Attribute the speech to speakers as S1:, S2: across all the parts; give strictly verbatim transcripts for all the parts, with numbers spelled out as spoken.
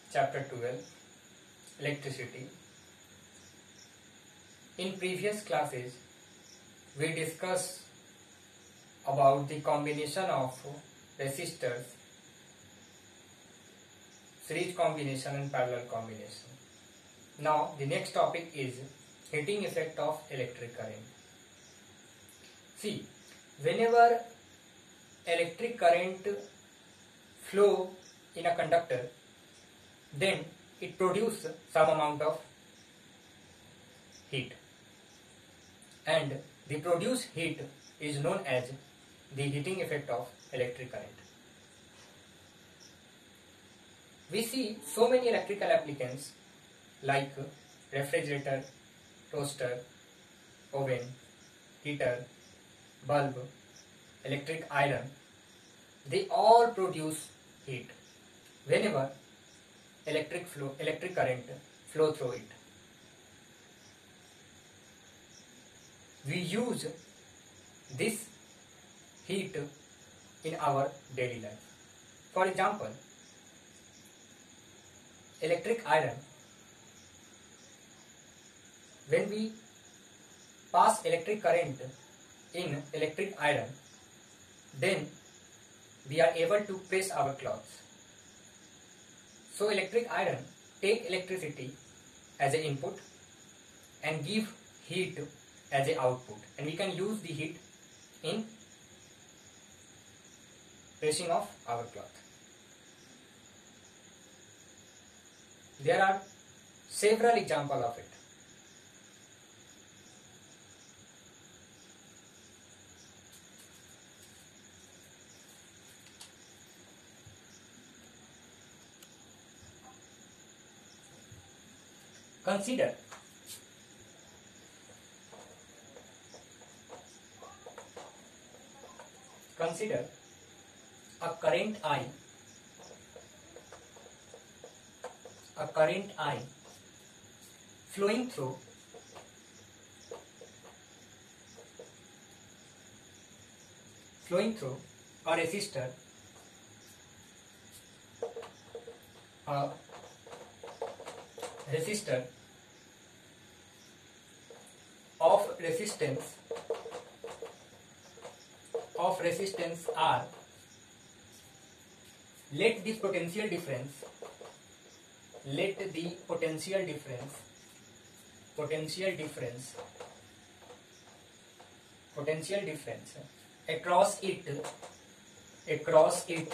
S1: chapter twelve, electricity. In previous classes, we discussed about the combination of resistors, series combination and parallel combination. Now the next topic is heating effect of electric current. See, whenever electric current flow in a conductor, then it produces some amount of heat, and the produced heat is known as the heating effect of electric current. We see so many electrical applications like refrigerator, toaster, oven, heater, bulb, electric iron. They all produce heat whenever electric flow, electric current flow through it. We use this heat in our daily life. For example, electric iron, when we pass electric current in electric iron, then we are able to press our clothes. So electric iron take electricity as an input and give heat as an output, and we can use the heat in pressing of our cloth. There are several examples of it. Consider consider a current I a current I flowing through flowing through a resistor, a resistor of resistance of resistance R. Let the potential difference let the potential difference potential difference potential difference across it across it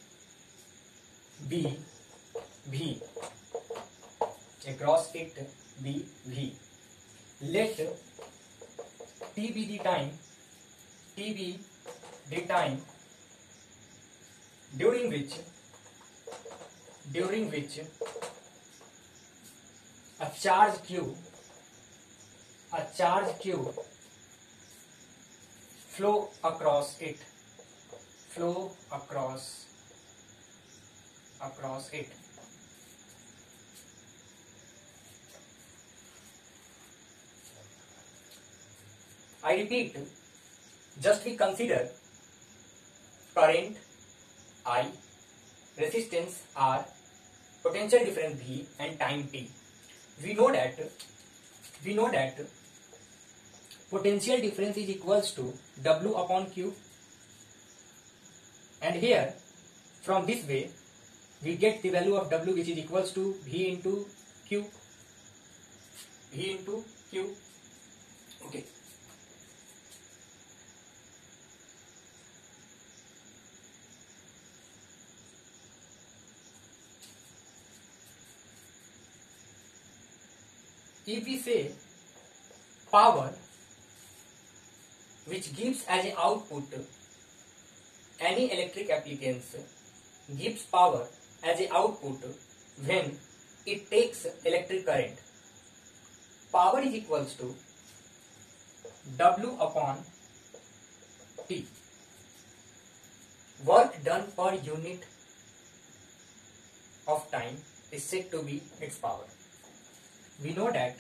S1: be V. Across it be V. Let T be the time T be the time during which during which a charge Q a charge Q flow across it flow across across it. I repeat, just we consider current I, resistance R, potential difference V, and time T. We know that we know that potential difference is equals to W upon Q, and here from this way we get the value of W, which is equals to V into Q. V into Q. Okay. If we say power which gives as an output, any electric appliance gives power as an output when it takes electric current, power is equals to W upon T. Work done per unit of time is said to be its power. We know that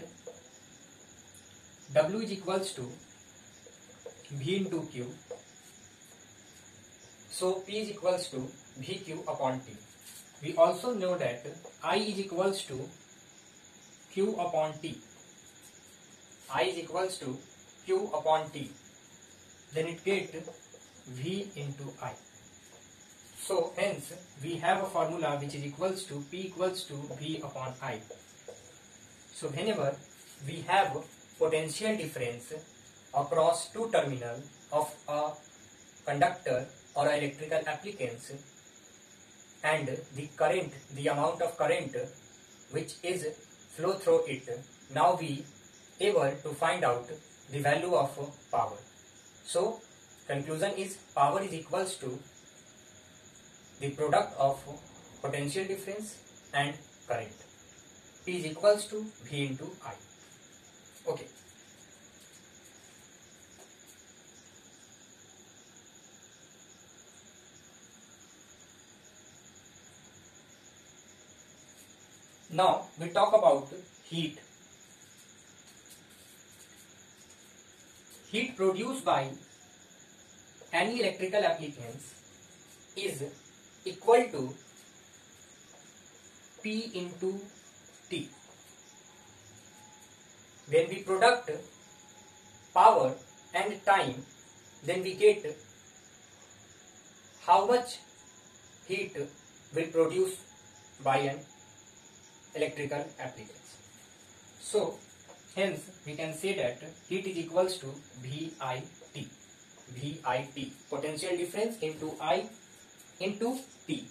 S1: W is equals to V into Q. So P is equals to V Q upon T. we also know that I is equals to Q upon T. I is equals to Q upon T. Then it get V into I. So hence we have a formula which is equals to P equals to V upon I. So whenever we have potential difference across two terminals of a conductor or a electrical applicants, and the current, the amount of current which is flow through it, now we able to find out the value of power. So conclusion is power is equals to the product of potential difference and current. P is equals to V into I. Okay. Now we talk about heat. Heat produced by any electrical applicants is equal to P into T. When we product power and time, then we get how much heat will produce by an electrical applicants. So hence we can say that heat is equals to V I T. V I T, potential difference into I into T.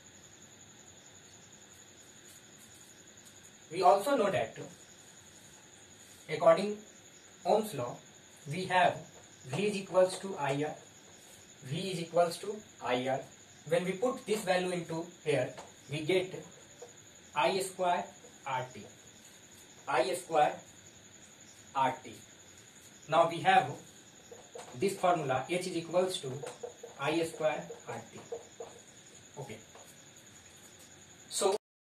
S1: We also know that according Ohm's law, we have V is equals to I R, V is equals to I R. When we put this value into here, we get I square R T. I square R T. Now we have this formula, H is equals to I square R T. Okay.